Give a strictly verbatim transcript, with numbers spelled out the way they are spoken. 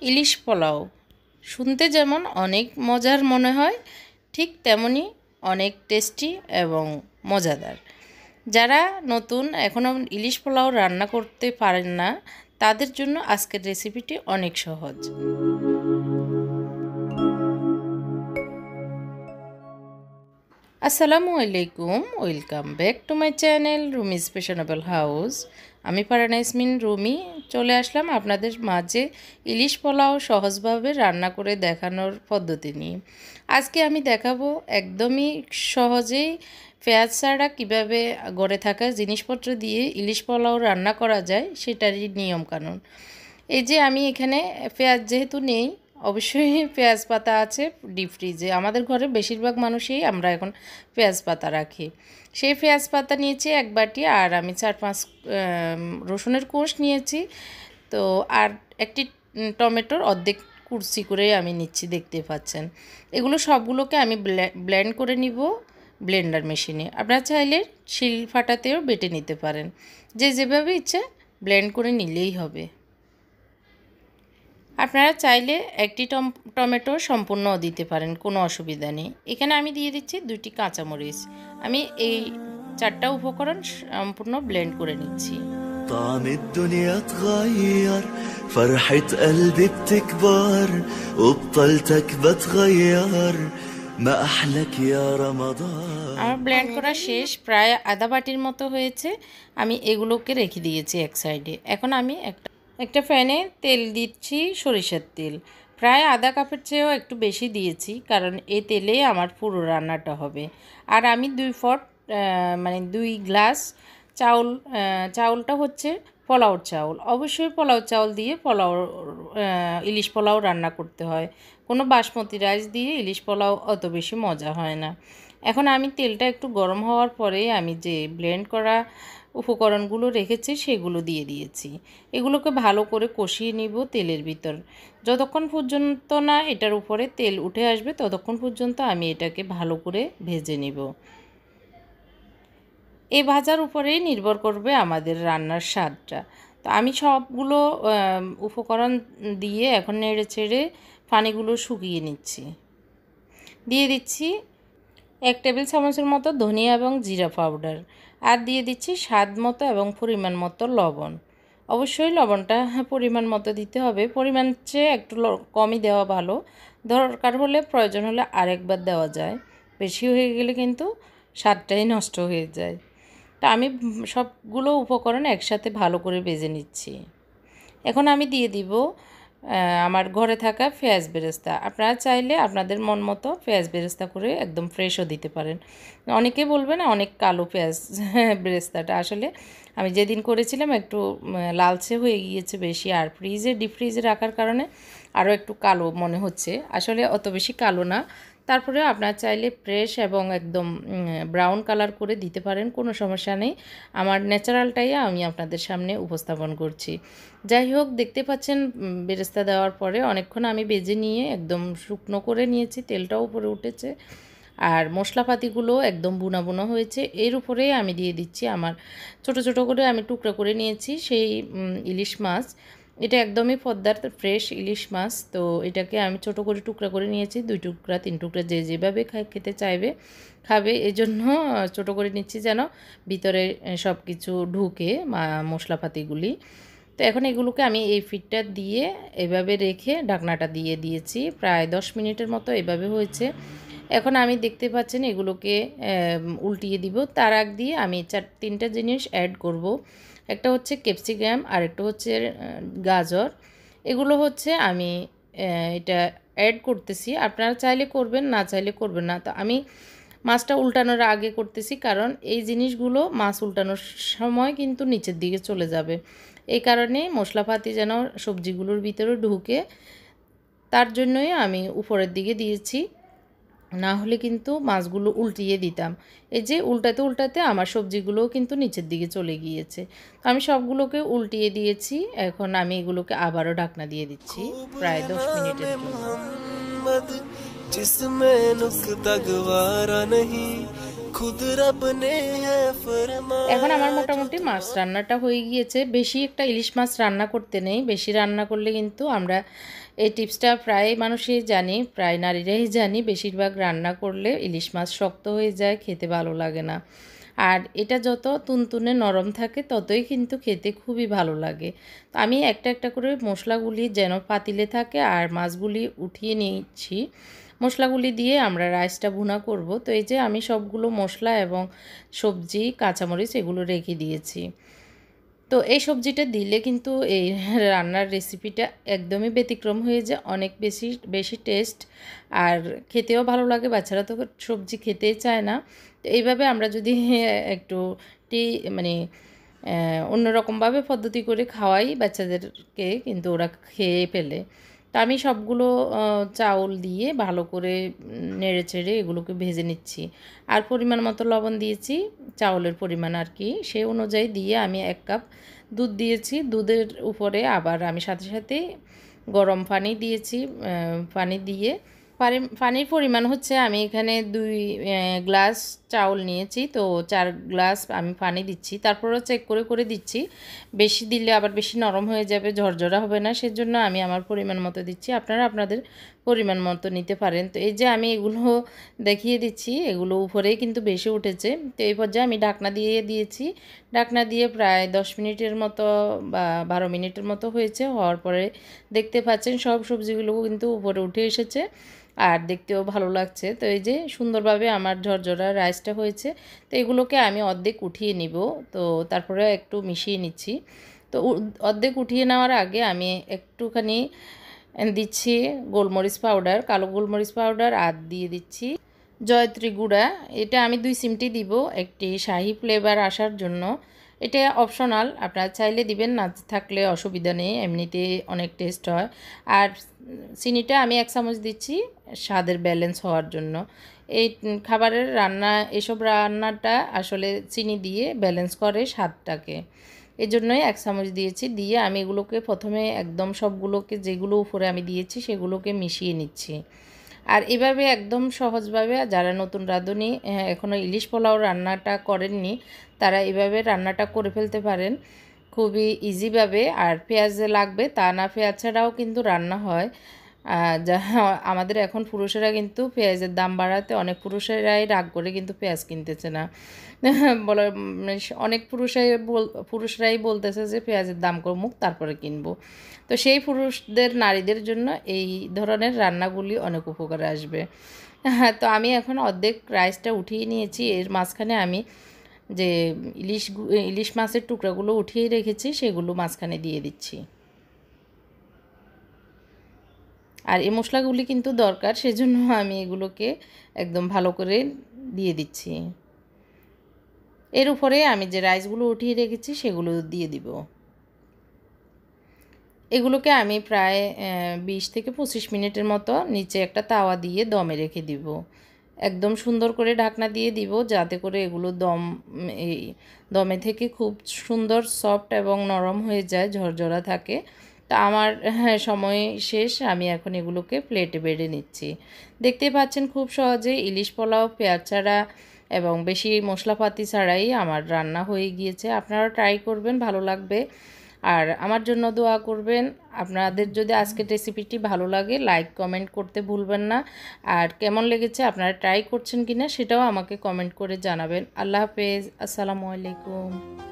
ইলিশ পোলাও শুনতে যেমন অনেক মজার মনে হয়, ঠিক তেমনি অনেক টেস্টি এবং মজাদার। যারা নতুন এখনও ইলিশ পোলাও রান্না করতে পারেন না, তাদের জন্য আজকের রেসিপিটি অনেক সহজ। আসসালামু আলাইকুম, welcome back to my channel Rumi's fashionable house. আমি ফারহানা ইয়াসমিন রুমি চলে আসলাম আপনাদের মাঝে ইলিশ পোলাও সহজভাবে রান্না করে দেখানোর পদ্ধতি নিয়ে। আজকে আমি দেখাবো একদমই সহজেই পেঁয়াজ ছাড়া কীভাবে গড়ে থাকা জিনিসপত্র দিয়ে ইলিশ পোলাও রান্না করা যায় সেটারই নিয়মকানুন। এই যে আমি এখানে পেঁয়াজ যেহেতু নেই, অবশ্যই পেঁয়াজ পাতা আছে ডিপ ফ্রিজে। আমাদের ঘরে বেশিরভাগ মানুষই আমরা এখন পেঁয়াজ পাতা রাখি। সেই পেঁয়াজ পাতা নিয়েছি এক বাটি, আর আমি চার পাঁচ রসুনের কোষ নিয়েছি। তো আর একটি টমেটোর অর্ধেক কুচি করে আমি নিচ্ছি, দেখতে পাচ্ছেন। এগুলো সবগুলোকে আমি ব্লেন্ড করে নিব ব্লেন্ডার মেশিনে। আপনারা চাইলে শিল ফাটাতেও বেটে নিতে পারেন, যে যেভাবে ইচ্ছে ব্লেন্ড করে নিলেই হবে। আপনারা চাইলে একটি টমেটো সম্পূর্ণ দিতে পারেন, কোনো অসুবিধা নেই। এখানে আমি দিয়ে দিচ্ছি দুটি কাঁচামরিচ। আমি এই চারটা উপকরণ সম্পূর্ণ ব্লেন্ড করে নিচ্ছি। طعم الدنيا اتغير فرحة قلبي بتكبر وبطلتك بتغير ما أحلك يا رمضان। আমার ব্লেন্ড করা শেষ, প্রায় আধা বাটির মতো হয়েছে। আমি এগুলোকে রেখে দিয়েছি এক সাইডে। এখন আমি একটা একটা প্যানে তেল দিচ্ছি, সরিষার তেল। প্রায় আধা কাপের চেয়েও একটু বেশি দিয়েছি, কারণ এই তেলে আমার পুরো রান্নাটা হবে। আর আমি দুই ফট মানে দুই গ্লাস চাউল, চাউলটা হচ্ছে পোলাওর চাউল। অবশ্যই পোলাও চাউল দিয়ে পোলাও ইলিশ পোলাও রান্না করতে হয়। কোনো বাসমতি রাইস দিয়ে ইলিশ পোলাও অত বেশি মজা হয় না। এখন আমি তেলটা একটু গরম হওয়ার পরে আমি যে ব্লেন্ড করা উপকরণগুলো রেখেছি সেগুলো দিয়ে দিয়েছি। এগুলোকে ভালো করে কষিয়ে নিব তেলের ভিতর। যতক্ষণ পর্যন্ত না এটার উপরে তেল উঠে আসবে ততক্ষণ পর্যন্ত আমি এটাকে ভালো করে ভেজে নিব। এই ভাজার উপরেই নির্ভর করবে আমাদের রান্নার স্বাদটা। তো আমি সবগুলো উপকরণ দিয়ে এখন নেড়ে ছেড়ে পানিগুলো শুকিয়ে নিচ্ছি। দিয়ে দিচ্ছি এক টেবিল চামচের মতো ধনিয়া এবং জিরা পাউডার, আর দিয়ে দিচ্ছি স্বাদ মতো এবং পরিমাণ মতো লবণ। অবশ্যই লবণটা পরিমাণ মতো দিতে হবে, পরিমাণ চেয়ে একটু কমই দেওয়া ভালো। দরকার হলে প্রয়োজন হলে আরেকবার দেওয়া যায়, বেশি হয়ে গেলে কিন্তু স্বাদটাই নষ্ট হয়ে যায়। তা আমি সবগুলো উপকরণ একসাথে ভালো করে ভেজে নিচ্ছি। এখন আমি দিয়ে দিব আমার ঘরে থাকা পেঁয়াজ বেরেস্তা। আপনারা চাইলে আপনাদের মন মতো পেঁয়াজ বেরেস্তা করে একদম ফ্রেশও দিতে পারেন। অনেকে বলবে না অনেক কালো পেঁয়াজ বেরেস্তাটা, আসলে আমি যেদিন করেছিলাম একটু লালচে হয়ে গিয়েছে বেশি, আর ফ্রিজে ডিপ ফ্রিজে রাখার কারণে আরও একটু কালো মনে হচ্ছে। আসলে অত বেশি কালো না, তারপরে আপনারা চাইলে ফ্রেশ এবং একদম ব্রাউন কালার করে দিতে পারেন, কোনো সমস্যা নেই। আমার ন্যাচারালটাই আমি আপনাদের সামনে উপস্থাপন করছি। যাই হোক, দেখতে পাচ্ছেন বেরেস্তা দেওয়ার পরে অনেকক্ষণ আমি ভেজে নিয়ে একদম শুকনো করে নিয়েছি, তেলটাও উপরে উঠেছে, আর মশলাপাতিগুলো একদম বুনা বুনা হয়েছে। এর উপরে আমি দিয়ে দিচ্ছি আমার ছোট ছোট করে আমি টুকরা করে নিয়েছি সেই ইলিশ মাছ। এটা একদমই পদ্মার ফ্রেশ ইলিশ মাছ। তো এটাকে আমি ছোট করে টুকরা করে নিয়েছি, দুই টুকরা তিন টুকরা যে যেভাবে খেতে চাইবে খাবে, এই জন্য ছোটো করে নিচ্ছি যেন ভিতরে সব কিছু ঢুকে মশলাপাতিগুলি। তো এখন এগুলোকে আমি এই ফিটটা দিয়ে এভাবে রেখে ঢাকনাটা দিয়ে দিয়েছি, প্রায় দশ মিনিটের মতো এভাবে হয়েছে। এখন আমি দেখতে পাচ্ছেন এগুলোকে উল্টিয়ে দিব। তার আগ দিয়ে আমি চার তিনটা জিনিস অ্যাড করব। একটা হচ্ছে ক্যাপসিকাম, আর একটা হচ্ছে গাজর। এগুলো হচ্ছে আমি এটা অ্যাড করতেছি, আপনারা চাইলে করবেন, না চাইলে করবেন না। তো আমি মাছটা উল্টানোর আগে করতেছি, কারণ এই জিনিসগুলো মাছ উল্টানোর সময় কিন্তু নিচের দিকে চলে যাবে। এই কারণে মশলাপাতি যেন সবজিগুলোর ভিতরে ঢুকে, তার জন্যই আমি উপরের দিকে দিয়েছি, না হলে কিন্তু মাছগুলো উল্টিয়ে দিতাম। এই যে উল্টাতে উল্টাতে আমার সবজিগুলোও কিন্তু নিচের দিকে চলে গিয়েছে। তো আমি সবগুলোকে উল্টিয়ে দিয়েছি। এখন আমি এগুলোকে আবারও ঢাকনা দিয়ে দিচ্ছি প্রায় দশ মিনিটের জন্য। जिसमें नुक्ता गवारा नहीं खुद रब ने है फरमाया। এখন আমার মোটামুটি মাছ রান্নাটা হয়ে গিয়েছে। বেশি একটা ইলিশ মাছ রান্না করতে নেই, বেশি রান্না করলে কিন্তু আমরা এই টিপসটা প্রায় মানুষই জানি, প্রায় নারীরাই জানি, বেশিরভাগ রান্না করলে ইলিশ মাছ শক্ত হয়ে যায়, খেতে ভালো লাগে না। আর এটা যত তুনতুনে নরম থাকে ততই কিন্তু খেতে খুবই ভালো লাগে। তো আমি একটা একটা করে মশলাগুলি যেন পাতিলে থাকে আর মাছগুলি উঠিয়ে নিচ্ছি। মশলাগুলি দিয়ে আমরা রাইসটা ভুনা করব। তো এই যে আমি সবগুলো মশলা এবং সবজি কাঁচামরিচ এগুলো রেখে দিয়েছি। তো এই সবজিটা দিলে কিন্তু এই রান্নার রেসিপিটা একদমই ব্যতিক্রম হয়ে যায়, অনেক বেশি বেশি টেস্ট আর খেতেও ভালো লাগে। বাচ্চারা তো সবজি খেতেই চায় না। তো এইভাবে আমরা যদি একটু টি মানে অন্যরকমভাবে পদ্ধতি করে খাওয়াই বাচ্চাদেরকে, কিন্তু ওরা খেয়ে ফেলে। তো আমি সবগুলো চাউল দিয়ে ভালো করে নেড়ে চেড়ে এগুলোকে ভেজে নিচ্ছি। আর পরিমাণ মতো লবণ দিয়েছি, চাউলের পরিমাণ আর কি, সেই অনুযায়ী দিয়ে আমি এক কাপ দুধ দিয়েছি। দুধের উপরে আবার আমি সাথে সাথে গরম পানি দিয়েছি। পানি দিয়ে পানি পানির পরিমাণ হচ্ছে, আমি এখানে দুই গ্লাস চাউল নিয়েছি, তো চার গ্লাস আমি পানি দিচ্ছি। তারপরেও চেক করে করে দিচ্ছি, বেশি দিলে আবার বেশি নরম হয়ে যাবে, ঝরঝরা হবে না, সেজন্য আমি আমার পরিমাণ মতো দিচ্ছি। আপনারা আপনাদের পরিমাণ মতো নিতে পারেন। তো এই যে আমি এগুলো দেখিয়ে দিচ্ছি, এগুলো উপরেই কিন্তু বেশি উঠেছে। তো এই পর্যায়ে আমি ঢাকনা দিয়ে দিয়েছি। ঢাকনা দিয়ে প্রায় দশ মিনিটের মতো বা বারো মিনিটের মতো হয়েছে। হওয়ার পরে দেখতে পাচ্ছেন সব সবজিগুলো কিন্তু উপরে উঠে এসেছে আর দেখতেও ভালো লাগছে। তো এই যে সুন্দরভাবে আমার ঝরঝরা রাইসটা হয়েছে। তো এগুলোকে আমি অর্ধেক উঠিয়ে নিব, তো তারপরে একটু মিশিয়ে নিচ্ছি। তো অর্ধেক উঠিয়ে নেওয়ার আগে আমি একটুখানি দিচ্ছি গোলমরিচ পাউডার, কালো গোলমরিচ পাউডার, আর দিয়ে দিচ্ছি জয়ত্রী গুঁড়া। এটা আমি দুই চিমটি দিব একটি শাহি ফ্লেভার আসার জন্য। এটা অপশনাল, আপনারা চাইলে দিবেন, না থাকলে অসুবিধা নেই, এমনিতে অনেক টেস্ট হয়। আর চিনিটা আমি এক চামচ দিচ্ছি স্বাদের ব্যালেন্স হওয়ার জন্য। এই খাবারের রান্না, এসব রান্নাটা আসলে চিনি দিয়ে ব্যালেন্স করে স্বাদটাকে, এই জন্যই এক চামচ দিয়েছি। দিয়ে আমি এগুলোকে প্রথমে একদম সবগুলোকে, যেগুলো উপরে আমি দিয়েছি সেগুলোকে মিশিয়ে নিচ্ছি। আর এভাবে একদম সহজভাবে যারা নতুন রাঁধুনি, এখনও ইলিশ পোলাও রান্নাটা করেননি, তারা এভাবে রান্নাটা করে ফেলতে পারেন খুবই ইজিভাবে। আর পেঁয়াজ লাগবে তা না, পেঁয়াজ ছাড়াও কিন্তু রান্না হয়। যা আমাদের এখন পুরুষেরা কিন্তু পেঁয়াজের দাম বাড়াতে অনেক পুরুষেরাই রাগ করে কিন্তু পেঁয়াজ কিনতেছে না। বলে অনেক পুরুষরাই বল পুরুষরাই বলতেছে যে পেঁয়াজের দাম কমুক তারপরে কিনবো। তো সেই পুরুষদের, নারীদের জন্য এই ধরনের রান্নাগুলি অনেক উপকারে আসবে। হ্যাঁ, তো আমি এখন অর্ধেক রাইসটা উঠিয়ে নিয়েছি। এর মাঝখানে আমি যে ইলিশ ইলিশ মাছের টুকরাগুলো উঠিয়ে রেখেছি সেগুলো মাঝখানে দিয়ে দিচ্ছি। আর এই মশলাগুলি কিন্তু দরকার, সেজন্য আমি এগুলোকে একদম ভালো করে দিয়ে দিচ্ছি। এর উপরে আমি যে রাইসগুলো উঠিয়ে রেখেছি সেগুলো দিয়ে দিব। এগুলোকে আমি প্রায় বিশ থেকে পঁচিশ মিনিটের মতো নিচে একটা তাওয়া দিয়ে দমে রেখে দিব। একদম সুন্দর করে ঢাকনা দিয়ে দিব, যাতে করে এগুলো দম এই দমে থেকে খুব সুন্দর সফট এবং নরম হয়ে যায়, ঝরঝরা থাকে। তা আমার হ্যাঁ সময় শেষ, আমি এখন এগুলোকে প্লেটে বেড়ে নিচ্ছি। দেখতে পাচ্ছেন খুব সহজে ইলিশ পোলাও পেঁয়াজ ছাড়া এবং বেশি মশলাপাতি ছাড়াই আমার রান্না হয়ে গিয়েছে। আপনারা ট্রাই করবেন, ভালো লাগবে। আর আমার জন্য দোয়া করবেন। আপনাদের যদি আজকের রেসিপিটি ভালো লাগে, লাইক কমেন্ট করতে ভুলবেন না। আর কেমন লেগেছে, আপনারা ট্রাই করছেন কিনা সেটাও আমাকে কমেন্ট করে জানাবেন। আল্লাহ হাফেজ, আসসালামু আলাইকুম।